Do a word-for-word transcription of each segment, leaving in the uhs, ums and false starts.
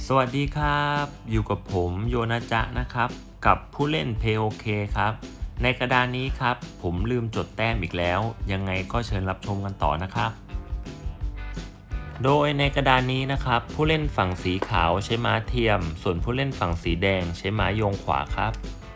สวัสดีครับอยู่กับผมโยนาจะนะครับกับผู้เล่น เพ โอ เค ครับในกระดานนี้ครับผมลืมจดแต้มอีกแล้วยังไงก็เชิญรับชมกันต่อนะครับโดยในกระดานนี้นะครับผู้เล่นฝั่งสีขาวใช้ม้าเทียมส่วนผู้เล่นฝั่งสีแดงใช้ม้าโยงขวาครับ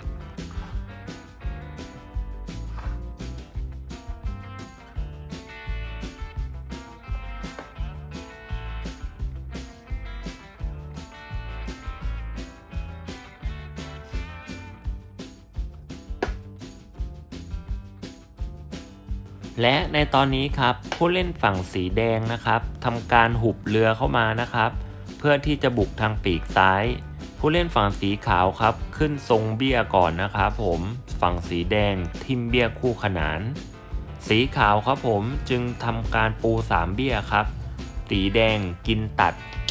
และในตอนนี้ครับผู้เล่นฝั่งสีแดงนะครับทำการหุบเรือเข้ามานะครับเพื่อที่จะบุกทางปีกซ้ายผู้เล่นฝั่งสีขาวครับขึ้นทรงเบี้ยก่อนนะครับผมฝั่งสีแดงทิ่มเบี้ยคู่ขนานสีขาวครับผมจึงทำการปูสามเบี้ยครับสีแดงกินตัด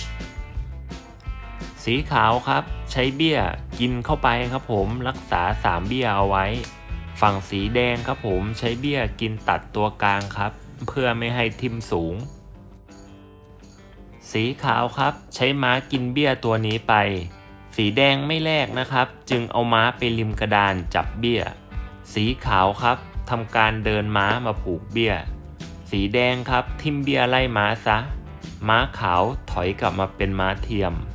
สีขาวครับใช้เบี้ยกินเข้าไปครับผมรักษาสามเบี้ยเอาไว้ฝั่งสีแดงครับผมใช้เบี้ยกินตัดตัวกลางครับเพื่อไม่ให้ทิ่มสูงสีขาวครับใช้ม้ากินเบี้ยตัวนี้ไปสีแดงไม่แลกนะครับจึงเอาม้าไปริมกระดานจับเบี้ยสีขาวครับทำการเดินม้ามาผูกเบี้ยสีแดงครับทิ่มเบี้ยไล่ม้าซะม้าขาวถอยกลับมาเป็นม้าเทียม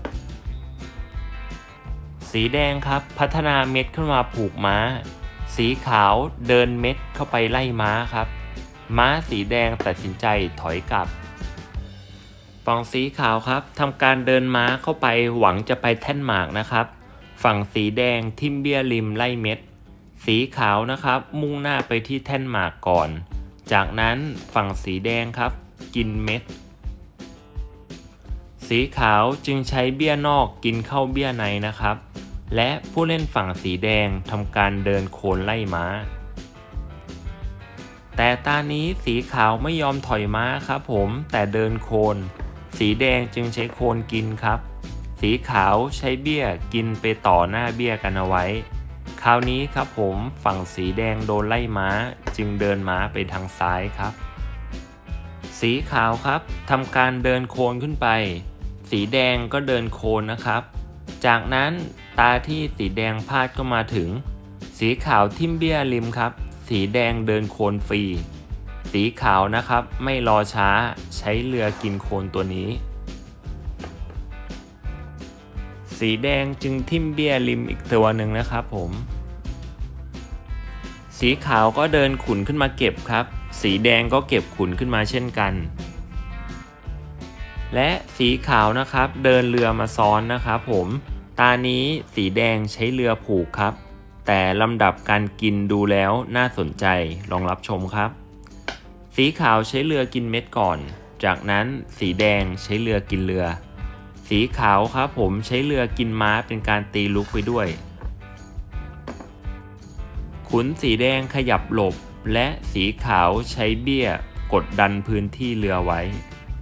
สีแดงครับพัฒนาเม็ดขึ้นมาผูกม้าสีขาวเดินเม็ดเข้าไปไล่ม้าครับม้าสีแดงตัดสินใจถอยกลับฝั่งสีขาวครับทำการเดินม้าเข้าไปหวังจะไปแท่นหมากนะครับฝั่งสีแดงทิ่มเบี้ยริมไล่เม็ดสีขาวนะครับมุ่งหน้าไปที่แท่นหมากก่อนจากนั้นฝั่งสีแดงครับกินเม็ดสีขาวจึงใช้เบี้ยนอกกินเข้าเบี้ยในนะครับและผู้เล่นฝั่งสีแดงทำการเดินโคนไล่ม้าแต่ตานี้สีขาวไม่ยอมถอยม้าครับผมแต่เดินโคนสีแดงจึงใช้โคนกินครับสีขาวใช้เบี้ยกินไปต่อหน้าเบี้ยกันเอาไว้คราวนี้ครับผมฝั่งสีแดงโดนไล่ม้าจึงเดินม้าไปทางซ้ายครับสีขาวครับทำการเดินโคนขึ้นไปสีแดงก็เดินโคนนะครับจากนั้นตาที่สีแดงพลาดก็มาถึงสีขาวทิ่มเบี้ยริมครับสีแดงเดินโคนฟรีสีขาวนะครับไม่รอช้าใช้เรือกินโคนตัวนี้สีแดงจึงทิ่มเบี้ยริมอีกตัวหนึ่งนะครับผมสีขาวก็เดินขุนขึ้นมาเก็บครับสีแดงก็เก็บขุนขึ้นมาเช่นกันและสีขาวนะครับเดินเรือมาซ้อนนะครับผมตานี้สีแดงใช้เรือผูกครับแต่ลำดับการกินดูแล้วน่าสนใจลองรับชมครับสีขาวใช้เรือกินเม็ดก่อนจากนั้นสีแดงใช้เรือกินเรือสีขาวครับผมใช้เรือกินม้าเป็นการตีลุกไปด้วยขุนสีแดงขยับหลบและสีขาวใช้เบี้ยกดดันพื้นที่เรือไว้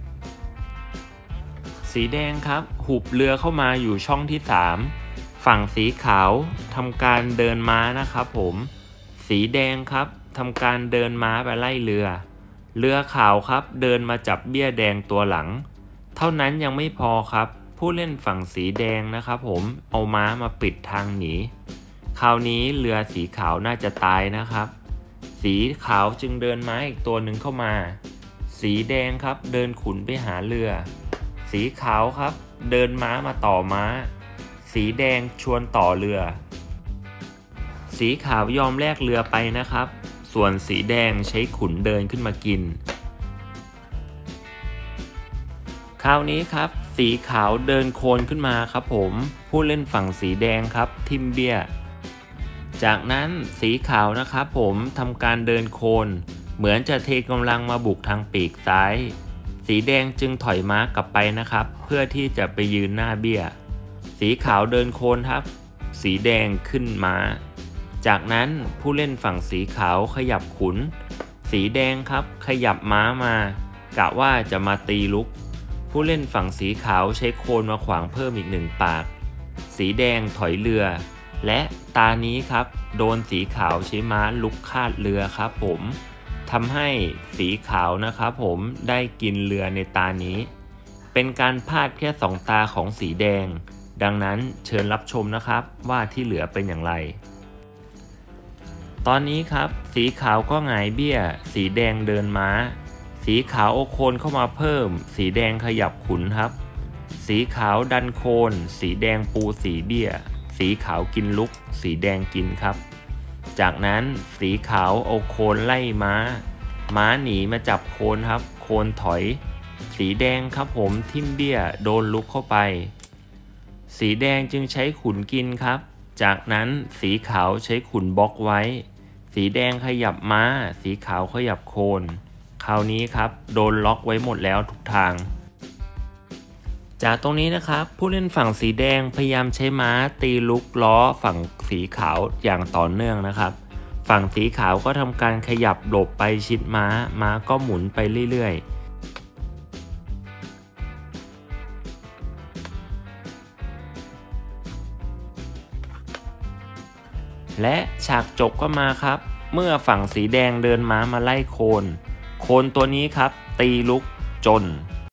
สีแดงครับหุบเรือเข้ามาอยู่ช่องที่สามฝั่งสีขาวทำการเดินม้านะครับผมสีแดงครับทำการเดินม้าไปไล่เรือเรือขาวครับเดินมาจับเบี้ยแดงตัวหลังเท่านั้นยังไม่พอครับผู้เล่นฝั่งสีแดงนะครับผมเอาม้ามาปิดทางหนีคราวนี้เรือสีขาวน่าจะตายนะครับสีขาวจึงเดินม้าอีกตัวหนึ่งเข้ามาสีแดงครับเดินขุนไปหาเรือสีขาวครับเดินม้ามาต่อม้าสีแดงชวนต่อเรือสีขาวยอมแลกเรือไปนะครับส่วนสีแดงใช้ขุนเดินขึ้นมากินคราวนี้ครับสีขาวเดินโคนขึ้นมาครับผมผู้เล่นฝั่งสีแดงครับทิมเบี้ยจากนั้นสีขาวนะครับผมทำการเดินโคนเหมือนจะเทกำลังมาบุกทางปีกซ้ายสีแดงจึงถอยม้ากลับไปนะครับเพื่อที่จะไปยืนหน้าเบี้ยสีขาวเดินโคนครับสีแดงขึ้นม้าจากนั้นผู้เล่นฝั่งสีขาวขยับขุนสีแดงครับขยับม้ามากะว่าจะมาตีลุกผู้เล่นฝั่งสีขาวใช้โคนมาขวางเพิ่มอีกหนึ่งปากสีแดงถอยเรือและตานี้ครับโดนสีขาวใช้ม้าลุกคาดเรือครับผมทำให้สีขาวนะครับผมได้กินเรือในตานี้เป็นการพลาดแค่สองตาของสีแดงดังนั้นเชิญรับชมนะครับว่าที่เหลือเป็นอย่างไรตอนนี้ครับสีขาวก็หงายเบี้ยสีแดงเดินม้าสีขาวเอาโคนเข้ามาเพิ่มสีแดงขยับขุนครับสีขาวดันโคนสีแดงปูสีเบี้ยสีขาวกินลุกสีแดงกินครับจากนั้นสีขาวเอาโคนไล่ม้าม้าหนีมาจับโคนครับโคนถอยสีแดงครับผมทิ่มเบี้ยโดนลุกเข้าไปสีแดงจึงใช้ขุนกินครับจากนั้นสีขาวใช้ขุนบล็อกไว้สีแดงขยับม้าสีขาวขยับโคนคราวนี้ครับโดนล็อกไว้หมดแล้วทุกทางจากตรงนี้นะครับผู้เล่นฝั่งสีแดงพยายามใช้ม้าตีลุกล้อฝั่งสีขาวอย่างต่อเนื่องนะครับฝั่งสีขาวก็ทำการขยับหลบไปชิดม้าม้าก็หมุนไปเรื่อยๆและฉากจบก็มาครับเมื่อฝั่งสีแดงเดินม้ามาไล่โคนโคนตัวนี้ครับตีลุกจน